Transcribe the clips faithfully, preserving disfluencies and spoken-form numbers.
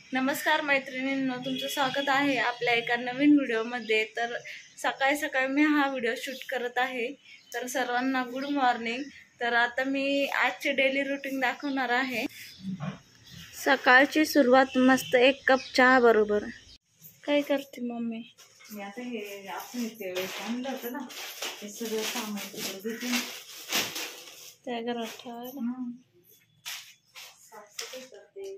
नमस्कार मैत्रिणींनो, तुमचं स्वागत आहे आपल्या एका नवीन व्हिडिओमध्ये। तर सकाळी सकाळी मी हा व्हिडिओ शूट करत आहे। तर सर्वांना गुड मॉर्निंग। तर आता मी आजचे डेली रुटीन दाखवणार आहे। सकाळची सुरुवात मस्त एक कप चहा बरोबर। काय करते मम्मी? मी आता हे आपण ते आणलं होतं ना, हे सगळं सामान तिकडे घेते त्या घरात ठेवायला। साफसफाई करते।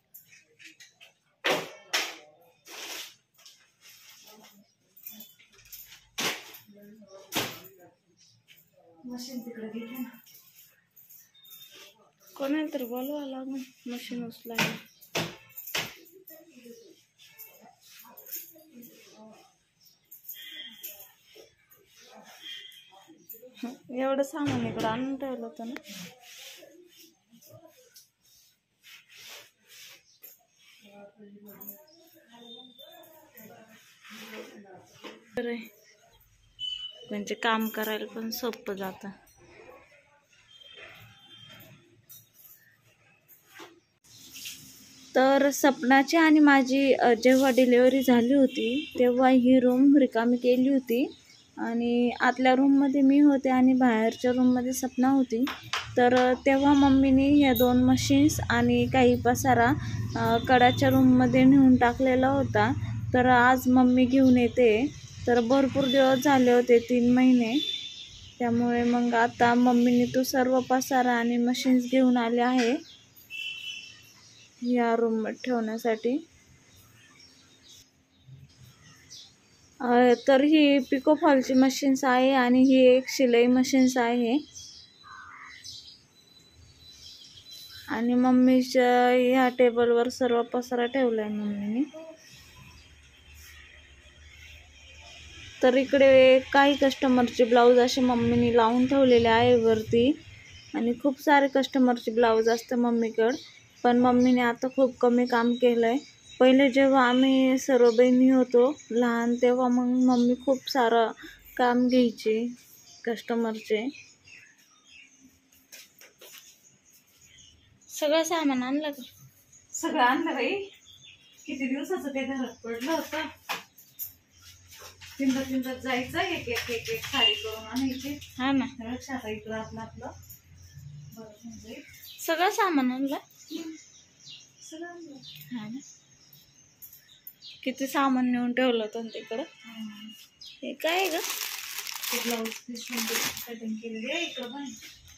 मशीन तिकडे घेते ना, कोणाला तर बोलवा लागून मशीन उचलायला। एवढं सामान इकडं आणून ठेवलं होतं ना। म्हणजे काम करायला पण सोपं जातं। तर सपनाची आणि माझी जेव्हा डिलिव्हरी झाली होती तेव्हा ही रूम रिकामी केली होती आणि आतल्या रूममध्ये मी होते आणि बाहेरच्या रूममध्ये सपना होती। तर तेव्हा मम्मीने ह्या दोन मशीन्स आणि काही पसारा कडाच्या रूममध्ये नेऊन टाकलेला होता। तर आज मम्मी घेऊन येते। तर भरपूर दिवस झाले होते, तीन महिने, त्यामुळे मग आता मम्मीने तो सर्व पसारा आणि मशीन्स घेऊन आले आहे या रूममध्ये ठेवण्यासाठी। तर ही पिको फॉलची मशीन्स आहे आणि ही एक शिलाई मशीन्स आहे। आणि मम्मीच्या ह्या टेबलवर सर्व पसारा ठेवलाय मम्मीने। तर इकडे काही कस्टमरचे ब्लाऊज असे मम्मीने लावून ठेवलेले आहे वरती, आणि खूप सारे कस्टमरचे ब्लाऊज असते मम्मीकडे। पण मम्मीने आता खूप कमी काम केलंय। पहिले जेव्हा आम्ही सर्व बहिणी होतो लहान तेव्हा मग मम्मी खूप सारं काम घ्यायची कस्टमरचे। सगळं सामान आणलं का? सगळं आणलं बाई। किती दिवसाचं ते घरात पडलं होतं, तिंदा तिंदा जायचं, एक एक एक एक साडी करून आणायची। हा ना, लक्षात इकडं आपलं आपलं बरं सगळं सामान आणलं। सगळं आणलं। हा ना, किती सामान नेऊन ठेवलं होतं तिकडं। हे काय ग? ते ब्लाऊज पीस कटिंग केलेले इकडं पण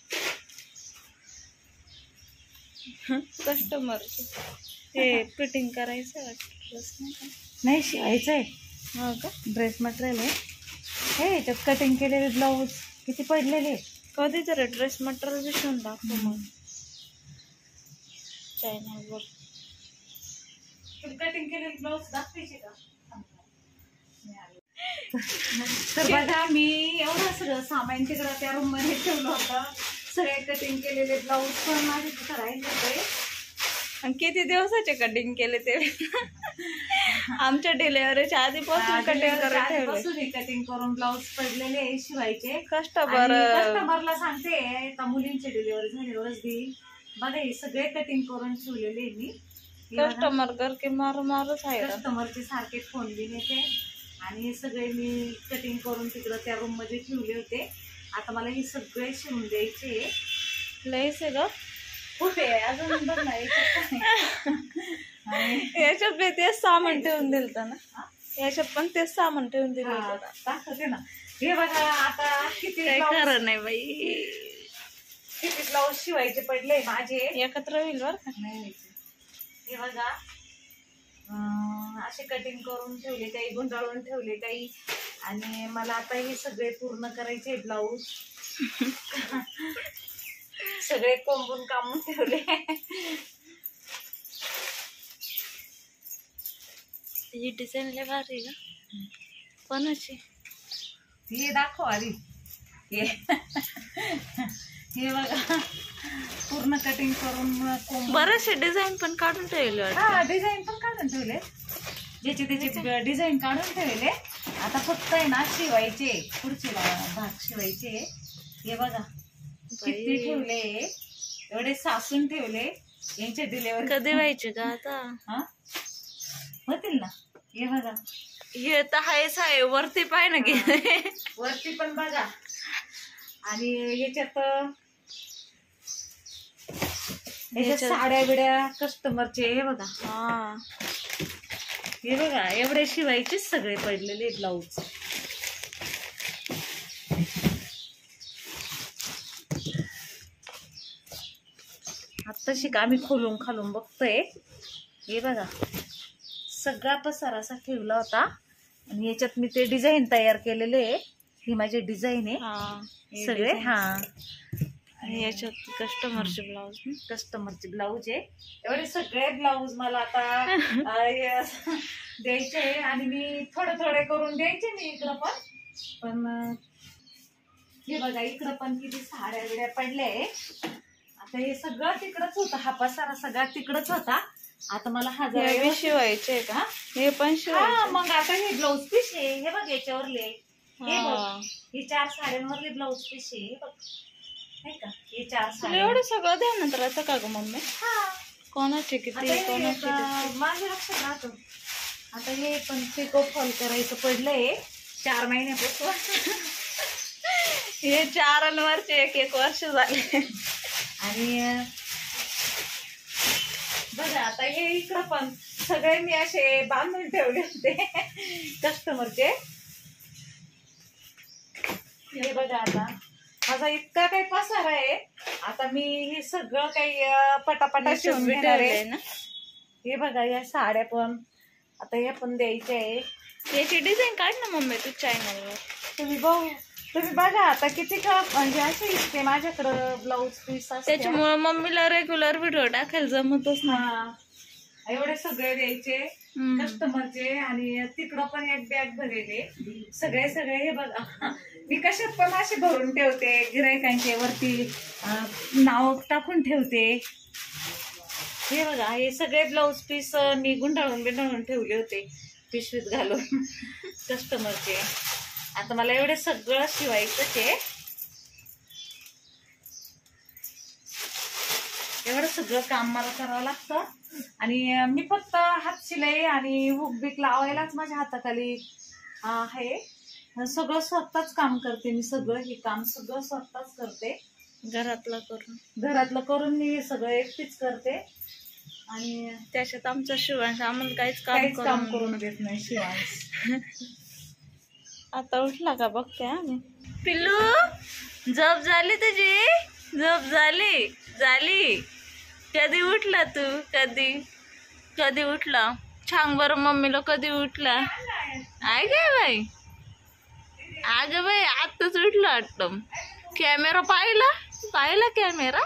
कस्टमरचे ते फिटिंग करायचं वाटलं नाही, शिवायचंय। हो का? ड्रेस मटेरियल आहे हे, याच्यात कटिंग केलेले ब्लाऊज किती पडलेले। कधीतरी ड्रेस मटेरियल बी शिवून टाकतो मग चॅनलवर। कटिंग केलेले ब्लाऊज दाखवायचे का? तर बघा, मी एवढं सगळं सामान तिकडं त्या रूम मध्ये ठेवलं होतं। सगळे कटिंग केलेले ब्लाऊज पण माझे तिथं राहिले होते। आणि किती दिवसाचे कटिंग केले ते आमच्या डिलिव्हरीच्या आधीपासून कटिंग करून ठेवले। कटिंग करून ब्लाऊज पडलेले शिवायचे। कस्टमर कस्टमरला सांगते का मुलींची डिलिव्हरी झाल्यावरच देईल। बघा, हे सगळे कटिंग करून ठेवलेले मी। कस्टमर कर की मारू मारूच आहे। कस्टमरचे सारखे फोन बी येते आणि हे सगळे मी कटिंग करून तिकडं त्या रूम मध्ये ठेवले होते। आता मला हे सगळे शिवून द्यायचे। लयच आहे ग, कुठे अजून बघ ना, याच्यात बी तेच सामान ठेवून दिलं ना, याच्यात पण तेच सामान ठेवून दिलं दाखवते ना। हे बघा, आता किती काय खरं नाही बाई, किती ब्लाऊज शिवायचे पडले माझे। एकत्र होईल बर का? नाही, हे बघा, असे कटिंग करून ठेवले, काही गुंडाळून ठेवले काही, आणि मला आता हे सगळे पूर्ण करायचे ब्लाऊज। सगळे कोंबून कामून ठेवले। ही डिझाईन लय भारी का? कोणाची? हे दाखव आधी। हे हे बघा, पूर्ण कटिंग करून बरेचसे डिझाईन पण काढून ठेवले। हा, डिझाईन पण काढून ठेवले, ज्याचे त्याचे डिझाईन काढून ठेवले। आता फक्त आहे ना शिवायचे, पुढचे भाग शिवायचे। हे बघा किती ठेवले, एवढे सासून ठेवले। यांचे डिलिव्हरी कधी व्हायचे का आता? हा, होतील ना. हे बघा हे तर आहेच आहे, वरती पाय ना घे. वरती पण बघा. आणि याच्यात याच्यात साड्या बिड्या कस्टमरचे हे बघा. हा हे बघा एवढे शिवायचेच सगळे पडलेले ब्लाऊज. आत्ताशी का आम्ही खोलून खालून बघतोय. हे बघा सगळा पसारा असा ठेवला होता आणि याच्यात मी ते डिझाईन तयार केलेले आहे. ही माझी डिझाईन आहे सगळे. हा आणि याच्यात कस्टमरचे ब्लाऊज कस्टमरचे ब्लाऊज आहे. एवढे सगळे ब्लाऊज मला आता द्यायचे आहे आणि मी थोडे थोडे करून द्यायचे मी इकडं पण. पण हे बघा इकडं पण किती साड्या बिड्या पडल्या आहे. आता हे सगळं तिकडच होतं. हा पसारा सगळा तिकडच होता. आता मला हजार शिवायचे का? हे पण हा शिवायचे. मग आता हे ब्लाऊज पीस आहे. हे बघ याच्यावरले हे बघ. हा. हे चार साड्यांवरले ब्लाऊज पीस आहे. हे बघ नाही का. हे चार तुला साड्या एवढं सगळं ध्यानात राहतं का ग मम्मी? हा कोणाचे किती आता हे कोणाचे किती? आता माझ्या लक्षात राहतं. आता हे पण पिको फॉल करायचं पडलंय चार महिन्यापासून. हे चार वरचे एक एक वर्ष झाले. आणि बघा आता हे इकडं पण सगळे मी असे बांधून ठेवले होते कस्टमरचे. हे बघा आता माझा इतका काही पसारा आहे. आता मी हे सगळं काही पटापटा शिवून घेणार आहे ना. हे बघा या साड्या पण आता या पण द्यायच्या आहे. याची डिझाईन काढ ना मम्मी तू चॅनलवर. तुम्ही बघू तुम्ही बघा आता किती का म्हणजे असे इतके माझ्याकडं ब्लाऊज पीस असते. त्याच्यामुळे मम्मीला रेग्युलर व्हिडिओ टाकायला जमतच ना. हा एवढे सगळे द्यायचे कस्टमरचे. आणि तिकडं पण एक बॅग भरेले सगळे सगळे. हे बघा मी कशात पण असे भरून ठेवते. गिरायकांचे वरती नाव टाकून ठेवते. हे बघा हे सगळे ब्लाऊज पीस मी गुंडाळून बिंडाळून ठेवले होते पिशवीत घालून कस्टमरचे. आता मला एवढे सगळं शिवायचंच आहे. एवढं सगळं काम मला करावं लागतं. आणि मी फक्त हात शिलाई आणि हुक बीक लावायलाच माझ्या हाताखाली आहे. सगळं स्वतःच काम करते मी. सगळं हे काम सगळं स्वतःच करते. घरातलं करून घरातलं करून मी सगळं एकटीच करते. आणि त्याच्यात आमचा शिवांश आम्हाला काहीच काम काहीच काम करून करून देत नाही शिवांश. आता उठला का बघते आम्ही. पिल्लू झोप झाली तुझी? झोप झाली झाली. कधी उठला तू? कधी कधी उठला? सांग बरं मम्मीला कधी उठला? आहे काय बाई? अगं बाई आताच उठला वाटतं. कॅमेरा पाहिला? पाहिला कॅमेरा?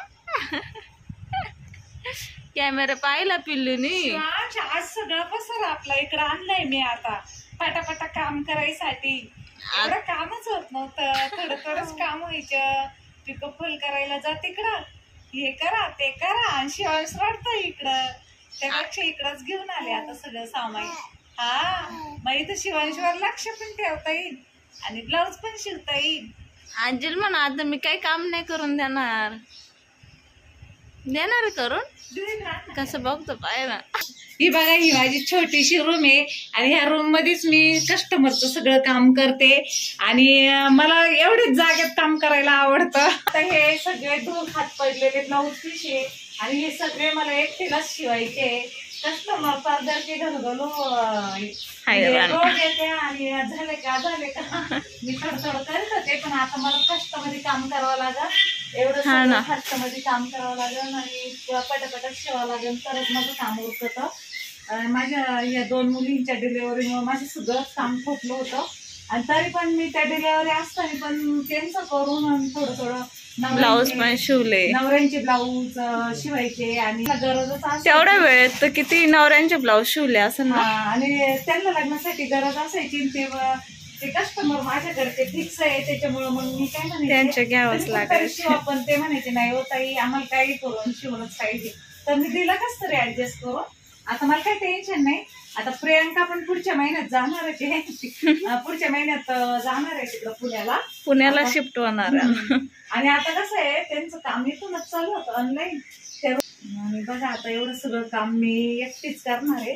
कॅमेरा पाहिला पिल्लूनी? आज सगळं पसारा आपला इकडं आणलंय मी आता पटापटा काम करायसाठी. एवढं कामच होत नव्हतं. थोडं थोडंच काम व्हायचं. पिको फॉल करायला जा तिकडं हे करा ते करा. आणि शिवांश रडतं इकडं. त्यापेक्षा इकडंच घेऊन आले आता सगळं सामान. हा मग इथं शिवांशवर लक्ष पण ठेवता येईल आणि ब्लाऊज पण शिवता येईल. अंजल म्हणा आता मी काही काम नाही करून देणार. देणार करून कसं बघतो पाय ना. ही बघा ही माझी छोटीशी रूम आहे आणि ह्या रूम मध्येच मी कस्टमरचं सगळं काम करते. आणि मला एवढेच जागेत काम करायला आवडतं. आता हे सगळे धूळ खात पडलेले ब्लाऊज पीस आहे आणि हे सगळे मला एकटीलाच शिवायचे. कस्टमर पारदर्शी घरगलो रोज येते आणि झाले का झाले का मी थोडं थोडं करत होते. पण आता मला कष्टामध्ये काम करावं लागल. एवढं सगळं कष्टामध्ये काम करावं लागेल आणि पटापटा शिवावं लागेल तरच माझं काम उरकतं. माझ्या या दोन मुलींच्या डिलिव्हरीमुळे माझं सगळंच काम थोपलं होतं. आणि तरी पण मी त्या डिलिव्हरी असताना पण त्यांचं करून थोडं थोडं ब्लाऊज पण शिवले. नवऱ्यांचे ब्लाऊज शिवायचे आणि गरजच असते तेवढ्या वेळेत तर किती नवऱ्यांचे ब्लाऊज शिवले असं ना. आणि त्यांना लग्नासाठी गरज असायची तेव्हा ते कस्टमर माझ्याकडे फिक्स आहे. त्याच्यामुळे मग मी काय म्हणायचे त्यांचे घ्यावंच लागायचं. पण ते म्हणायचे नाही होत आई आम्हाला काही करून शिवणच पाहिजे. तर मी दिला कस तरी ऍडजस्ट करून. आता मला काही टेन्शन नाही. आता प्रियांका पण पुढच्या महिन्यात जाणारच आहे. पुढच्या महिन्यात जाणार आहे तिकडं पुण्याला. पुण्याला शिफ्ट होणार. आणि आता कसं आहे त्यांचं काम इथूनच चालू होतं ऑनलाईन. आणि बघा आता एवढं सगळं काम मी एकटीच करणार आहे.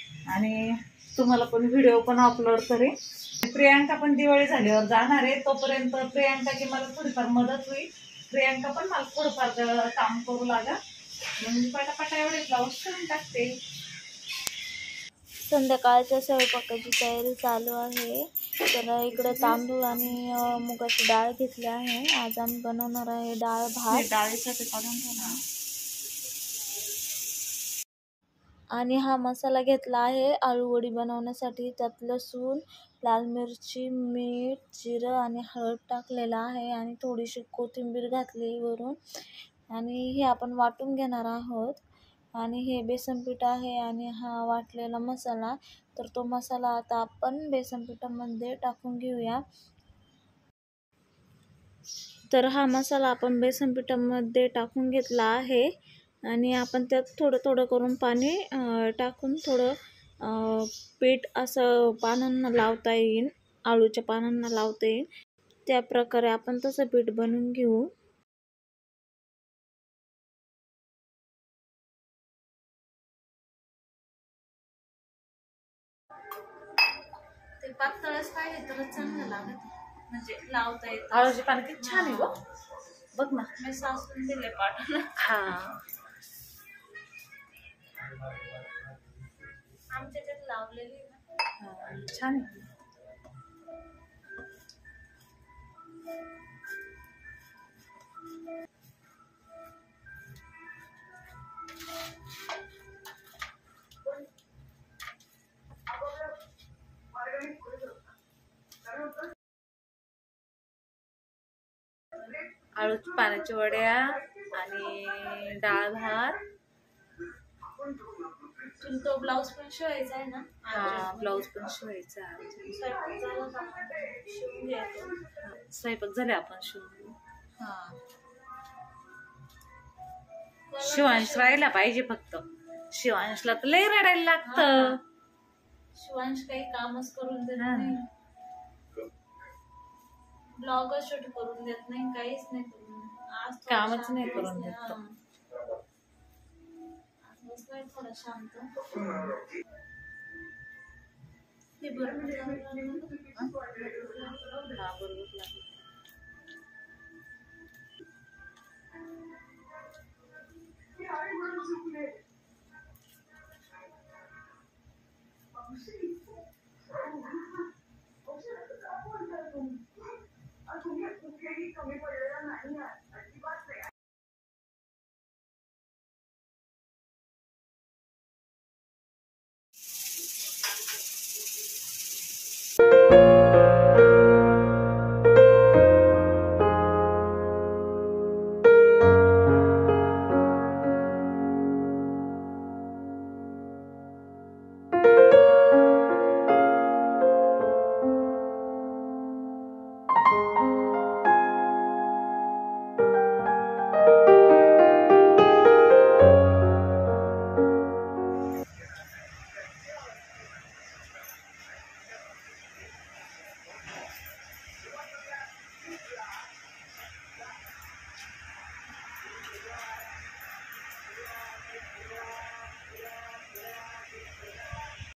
आणि तुम्हाला पण व्हिडिओ पण अपलोड करेन. प्रियांका पण दिवाळी झाल्यावर जाणार आहे, तोपर्यंत प्रियांकाची मला थोडीफार मदत होईल. प्रियांका पण मला थोडंफार काम करू लागा, म्हणजे पटापटा एवढे ब्लाऊज शिवून टाकते. संध्याकाळच्या स्वयंपाकाची तयारी चालू आहे. तर इकडे तांदूळ आणि अ, मुगाची डाळ घेतली आहे. आज आम्ही बनवणार आहे डाळ भात. डाळीसाठी काढून ठेवला. आणि हा मसाला घेतला आहे आलूवडी बनवण्यासाठी. त्यात लसूण, लाल मिरची, मीठ, जिरं आणि हळद टाकलेला आहे आणि थोडीशी कोथिंबीर घातली वरून. आणि हे आपण वाटून घेणार आहोत. आणि हे बेसन पीठ आहे आणि हा वाटलेला मसाला. तर तो मसाला आता आपण बेसन पिठामध्ये टाकून घेऊया. तर हा मसाला आपण बेसन पिठामध्ये टाकून घेतला आहे आणि आपण त्यात थोडं थोडं करून पाणी टाकून थोडं पीठ असं पानांना लावता येईल, आळूच्या पानांना लावता येईल त्या प्रकारे आपण तसं पीठ बनवून घेऊ. ते पातळच पाहिजे तरच चांगलं लागत, म्हणजे लावता येत. आळूची पानं किती छान आहे बघ, बघ ना. मी सासून दिले पाठवून. हा, आमच्या त्यात लावलेली ना, छान आहे. आळूची पानाच्या वड्या आणि डाळ भात. तुला तो ब्लाऊज पण शिवायचा आहे ना? हा, ब्लाऊज पण शिवायचा आहे. स्वयंपाक झाला का शिवून घ्यायचं. स्वयंपाक झाले आपण शिवून. हा, शिवांश राहायला पाहिजे फक्त. शिवांशला तर लय रडायला लागतं. शिवांश काही कामच करून देत हा. नाही, ब्लॉग शूट करून देत नाही, काहीच नाही करून देत. आज थोडा कामच शांत नाही करून बसलाय. देत तो. हा. आज बसलाय थोडा शांत. हे बरोबर लागलं ना? हा, बरोबर लागलं.